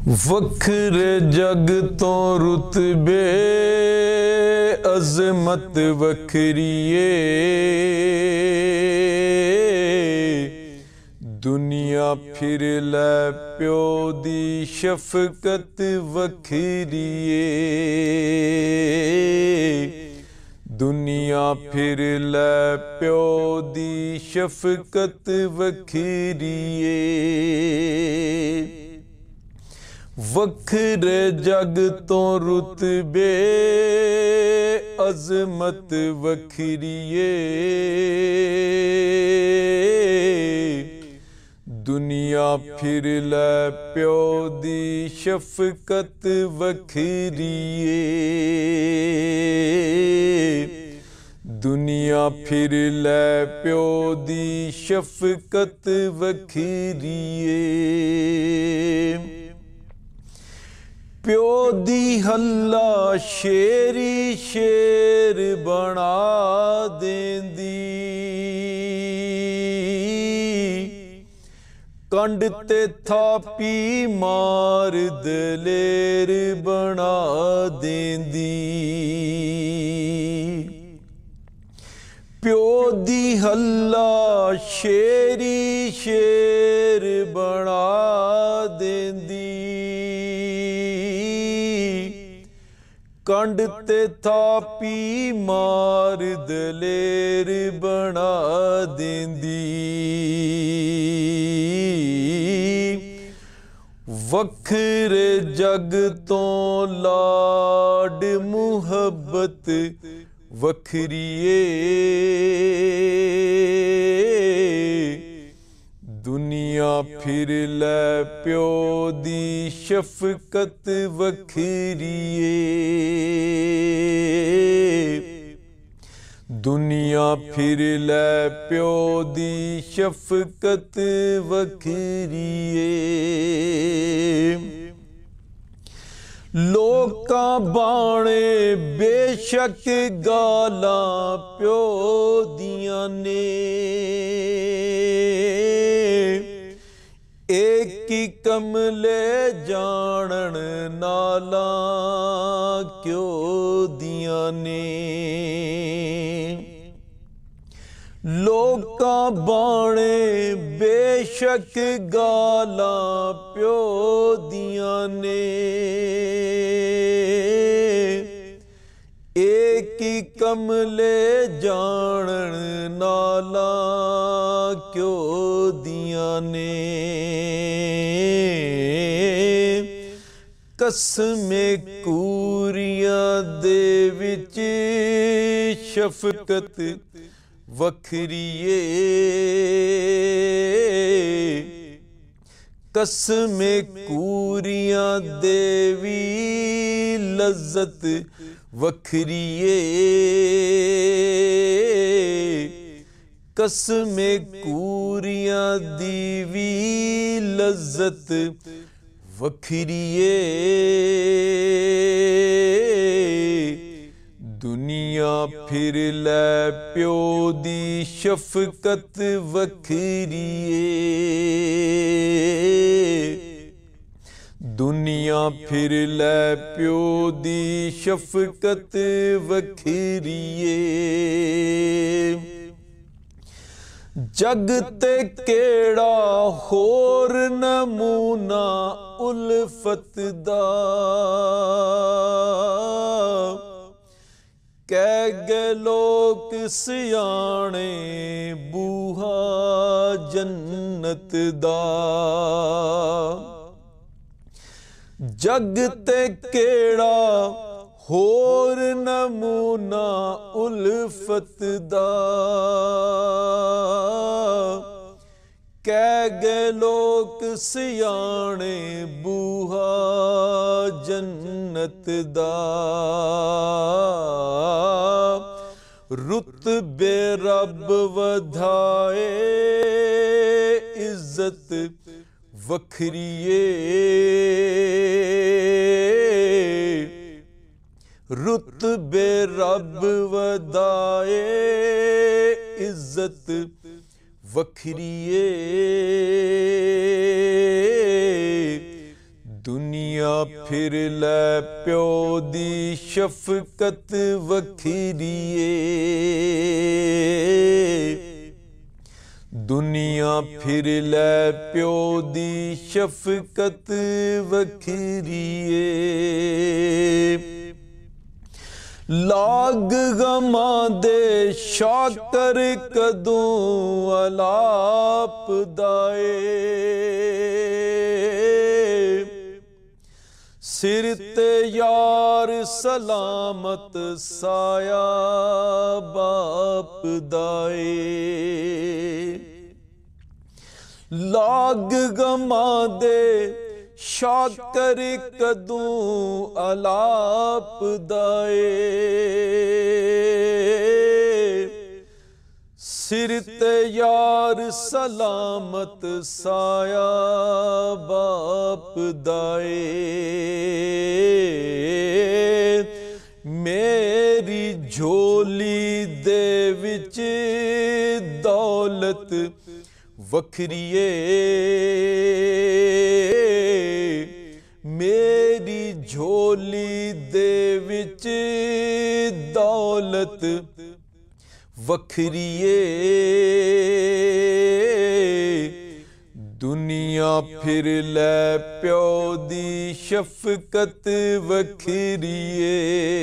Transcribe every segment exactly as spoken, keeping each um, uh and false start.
वखरे जग तो रुतबे अजमत वखरीए, दुनिया फिर लै प्यो दी शफकत वखरीए, दुनिया फिर लै प्यो दी शफकत वखरीए। वखरे जग तो रुतबे अजमत वखरीए, दुनिया फिर लै प्यो दी शफकत वखरीए, दुनिया फिर लै प्यो दी शफकत वखरीए। प्यो दी हल्ला शेरी शेर बना देंदी, कंड ते थापी मार दलेर बना देंदी। प्यो दी हल्ला शेरी शेर बना देंदी, कंड ते थापी मार दलेर बना देंदी। वखरे जग तो लाड मुहब्बत वखरीए, दुनिया फिर लै प्यो दी शफकत वखरीए, दुनिया फिर लै प्यो दी शफकत वखरीए। लोकां बाणे बेशक गालां प्यो दियां ने, एक ही कमले जानन नाला क्यों दियां ने। लोकां बाणे बेशक गालां प्यो दियां ने, एक ही कमले जानन नाला क्यों दियां ने। कसमे कूरियां दे विच शफकत वखरीए, कसमे कूरियां दे वी लज्जत वखरीए, कसमे कूरियां दी वी लज्जत वखरीए, दुनिया फिर लै प्यो दी शफकत वखरीए, दुनिया फिर लै प्यो दी शफकत वखरीए। जग ते केड़ा होर नमूना उल्फत दा, कह गए लोक सियाणे बूहा जन्नत दा। जग ते केड़ा होर नमूना उल्फत दा, कह गए लोक सियाणे बूहा जन्नत दा। रुतबे रब वधाए इज्जत वखरीए, रुतबे रब वधाए इज्जत वखरीए, दुनिया फिर लै प्यो दी शफकत वखरीए, दुनिया फिर लै प्यो दी शफकत वखरीए। लाग गमा दे शाकर कदों अलाप दाए, सिर ते यार सलामत साया बाप दाए। लाग गमा दे शाकर कदों अलाप दाए, सिर ते यार सलामत साया बाप दाए। मेरी झोली दे विच दौलत वखरीए, मेरी झोली दे विच दौलत वखरीए। दुनिया फिर लै प्यो दी शफकत वखरीए,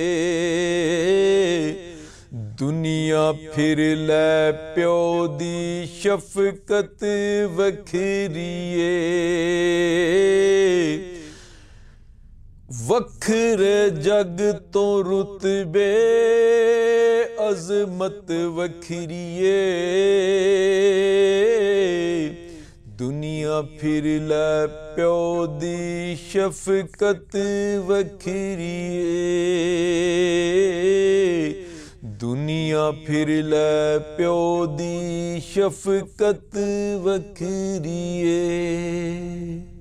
दुनिया फिर लै प्यो दी शफकत वखरीए। वखरे जग तो रुतबे अजमत वखरीए, दुनिया फिर लै प्यो दी शफकत वखरीए, दुनिया फिर लै प्यो दी शफकत वखरीए।